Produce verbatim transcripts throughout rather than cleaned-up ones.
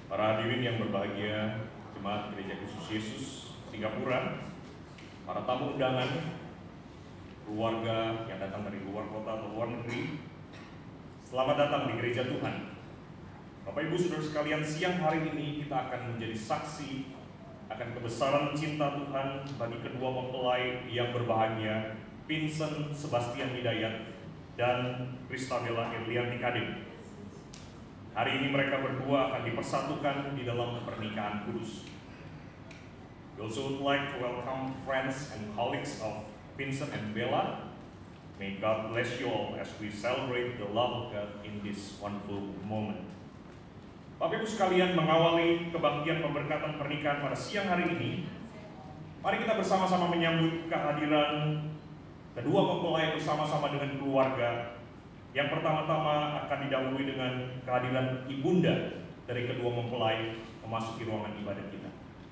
Para hadirin yang berbahagia, Jemaat Gereja Kristus Yesus Singapura, para tamu undangan, keluarga yang datang dari luar kota atau luar negeri, selamat datang di gereja Tuhan. Bapak Ibu Saudara sekalian, siang hari ini kita akan menjadi saksi akan kebesaran cinta Tuhan bagi kedua mempelai yang berbahagia, Vincent Sebastian Hidayat dan Christabella Irlianti Kading. Hari ini mereka berdua akan dipersatukan di dalam pernikahan kudus. We also would like to welcome friends and colleagues of Vincent and Bella. May God bless you all as we celebrate the love of God in this wonderful moment. Bapak Ibu sekalian, mengawali kebaktian pemberkatan pernikahan pada siang hari ini, mari kita bersama-sama menyambut kehadiran kedua mempelai bersama-sama dengan keluarga. Yang pertama-tama akan didahului dengan kehadiran ibunda dari kedua mempelai memasuki ruangan ibadah kita.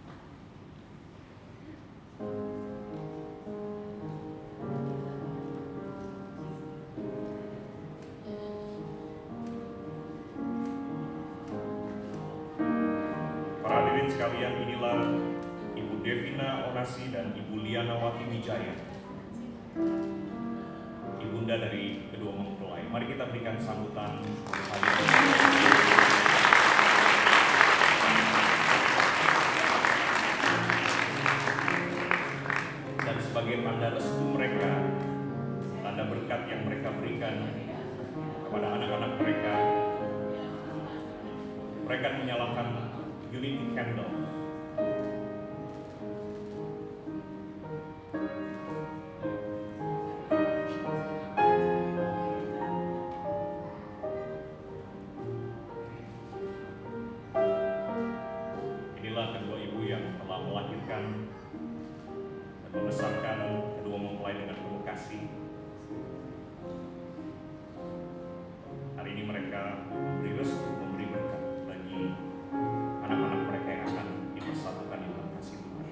Sekalian, inilah Ibu Devina Onasi dan Ibu Liana Wati Wijaya, ibunda dari kedua mempelai. Mari kita berikan sambutan. Dan sebagai tanda restu mereka, tanda berkat yang mereka berikan kepada anak-anak mereka, mereka menyalakan Unity Candle. Inilah kedua ibu yang telah melahirkan dan membesarkan kedua mempelai dengan penuh kasih. Hari ini mereka memberi restu, memberi berkat bagi anak-anak mereka yang akan dipersatukan di dalam kasih Tuhan.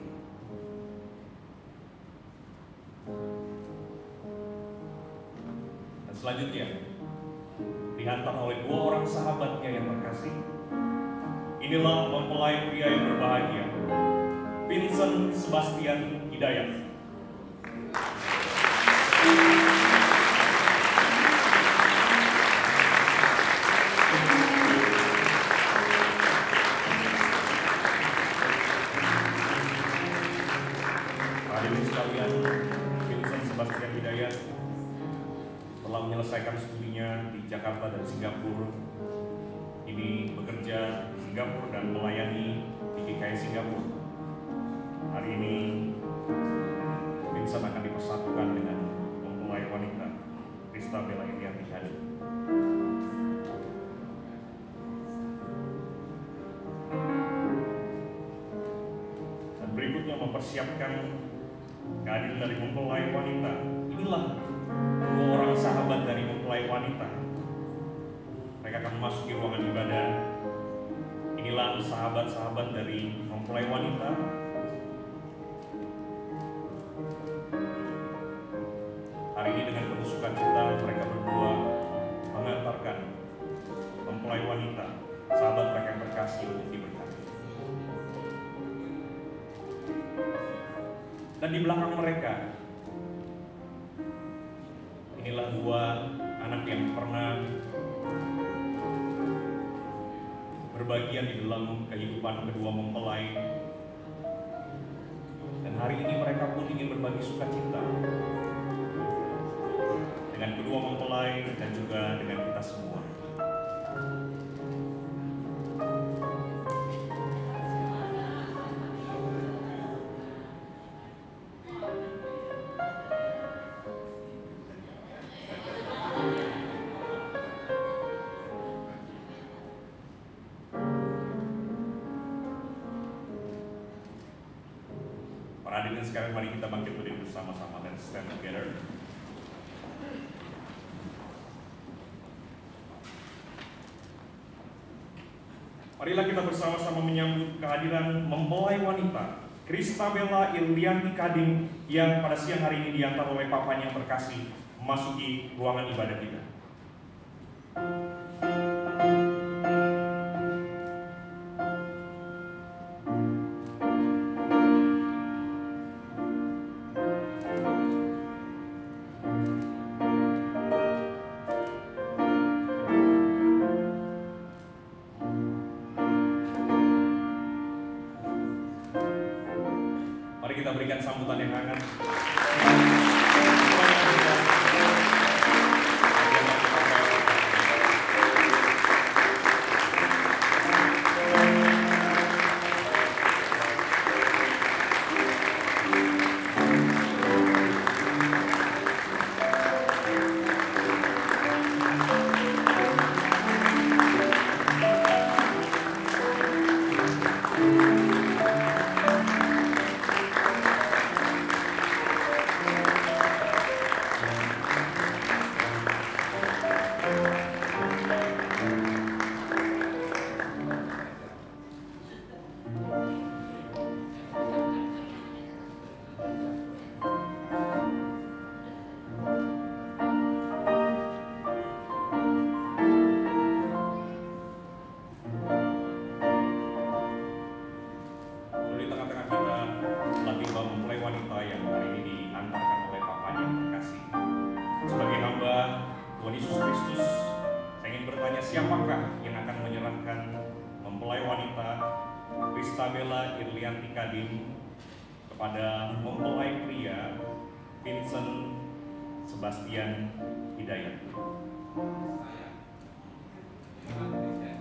Dan selanjutnya dihantar oleh dua orang sahabatnya yang terkasih. Inilah mempelai pria yang berbahagia, Vincent Sebastian Hidayat. Menyelesaikan studinya di Jakarta dan Singapura. Ini bekerja di Singapura dan melayani di G K I Singapura. Hari ini Vincent akan dipersatukan dengan mempelai wanita Christabella Irlianti Kading. Dan berikutnya mempersiapkan kehadiran dari mempelai wanita. Inilah dua orang sahabat dari mempelai wanita. Mereka akan memasuki ruangan ibadah. Inilah sahabat-sahabat dari mempelai wanita. Hari ini dengan penuh sukacita mereka berdua mengantarkan mempelai wanita, sahabat mereka yang terkasih, untuk diberkati. Dan di belakang mereka, inilah dua anak yang pernah berbagian di dalam kehidupan kedua mempelai. Dan hari ini mereka pun ingin berbagi sukacita dengan kedua mempelai dan juga dengan kita semua. Hadirin sekarang, mari kita bangkit berdiri bersama-sama dan stand together. Marilah kita bersama-sama menyambut kehadiran mempelai wanita Christabella Irlianti Kading yang pada siang hari ini diantar oleh papanya yang terkasih memasuki ruangan ibadah kita. kita berikan sambutan yang hangat. Siapakah yang akan menyerahkan mempelai wanita Kristabella Irlianti Kadim kepada mempelai pria Vincent Sebastian Hidayat? Saya.